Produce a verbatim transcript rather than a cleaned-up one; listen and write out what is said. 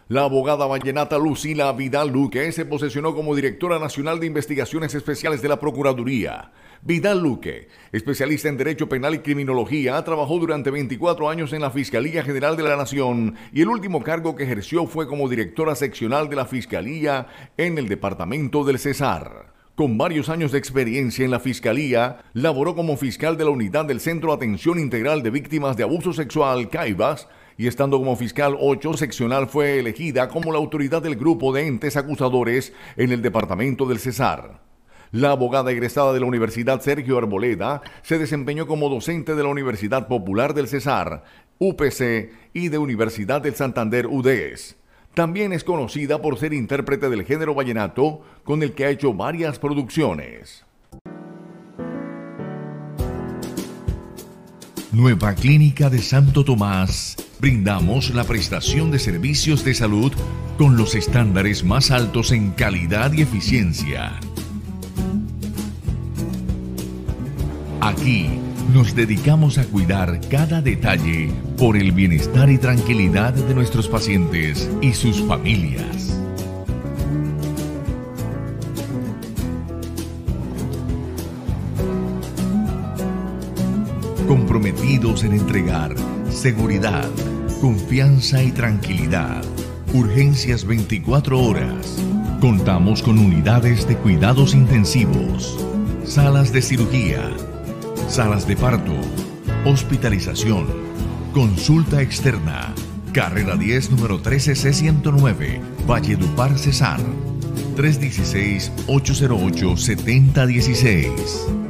La abogada vallenata Lucila Vidal Luque se posesionó como directora nacional de investigaciones especiales de la Procuraduría. Vidal Luque, especialista en Derecho Penal y Criminología, trabajó durante veinticuatro años en la Fiscalía General de la Nación y el último cargo que ejerció fue como directora seccional de la Fiscalía en el departamento del Cesar. Con varios años de experiencia en la Fiscalía, laboró como fiscal de la Unidad del Centro de Atención Integral de Víctimas de Abuso Sexual, CAIVAS, y estando como fiscal ocho seccional fue elegida como la autoridad del grupo de entes acusadores en el departamento del Cesar. La abogada egresada de la Universidad Sergio Arboleda se desempeñó como docente de la Universidad Popular del Cesar, U P C, y de Universidad del Santander, U D E S. También es conocida por ser intérprete del género vallenato, con el que ha hecho varias producciones. Nueva Clínica de Santo Tomás. Brindamos la prestación de servicios de salud con los estándares más altos en calidad y eficiencia. Aquí nos dedicamos a cuidar cada detalle por el bienestar y tranquilidad de nuestros pacientes y sus familias. Comprometidos en entregar seguridad, confianza y tranquilidad. Urgencias veinticuatro horas. Contamos con unidades de cuidados intensivos, salas de cirugía, salas de parto, hospitalización, consulta externa. Carrera diez, número trece C ciento nueve, Valledupar, Cesar. tres uno seis, ocho cero ocho, siete cero uno seis.